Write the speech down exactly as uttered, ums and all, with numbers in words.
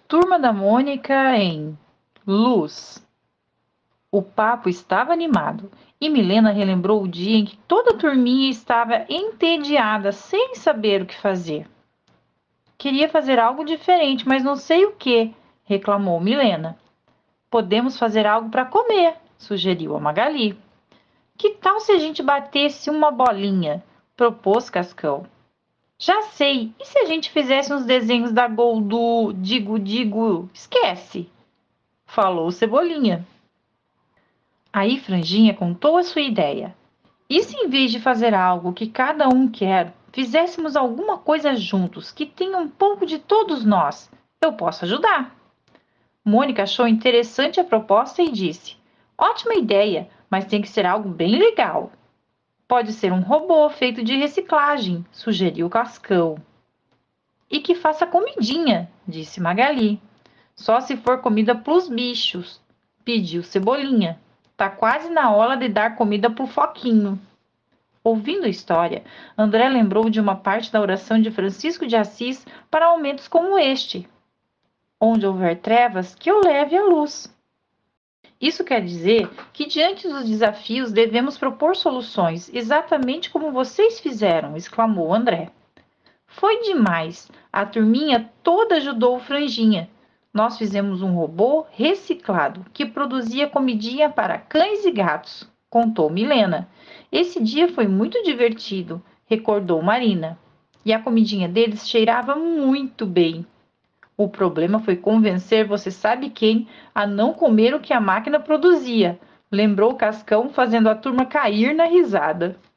Turma da Mônica em Luz. O papo estava animado e Milena relembrou o dia em que toda a turminha estava entediada, sem saber o que fazer. Queria fazer algo diferente, mas não sei o que, reclamou Milena. Podemos fazer algo para comer, sugeriu a Magali. Que tal se a gente batesse uma bolinha? Propôs Cascão. Já sei, e se a gente fizesse uns desenhos da Gol do Digo Digo Esquece? Falou Cebolinha. Aí Franjinha contou a sua ideia. E se em vez de fazer algo que cada um quer, fizéssemos alguma coisa juntos que tenha um pouco de todos nós? Eu posso ajudar. Mônica achou interessante a proposta e disse: Ótima ideia, mas tem que ser algo bem legal. Pode ser um robô feito de reciclagem, sugeriu Cascão. E que faça comidinha, disse Magali. Só se for comida pros bichos, pediu Cebolinha. Tá quase na hora de dar comida pro Foquinho. Ouvindo a história, André lembrou de uma parte da oração de Francisco de Assis para momentos como este. Onde houver trevas, que eu leve a luz. Isso quer dizer que, diante dos desafios, devemos propor soluções, exatamente como vocês fizeram, exclamou André. Foi demais. A turminha toda ajudou o Franjinha. Nós fizemos um robô reciclado que produzia comidinha para cães e gatos, contou Milena. Esse dia foi muito divertido, recordou Marina. E a comidinha deles cheirava muito bem. O problema foi convencer você sabe quem a não comer o que a máquina produzia, lembrou Cascão, fazendo a turma cair na risada.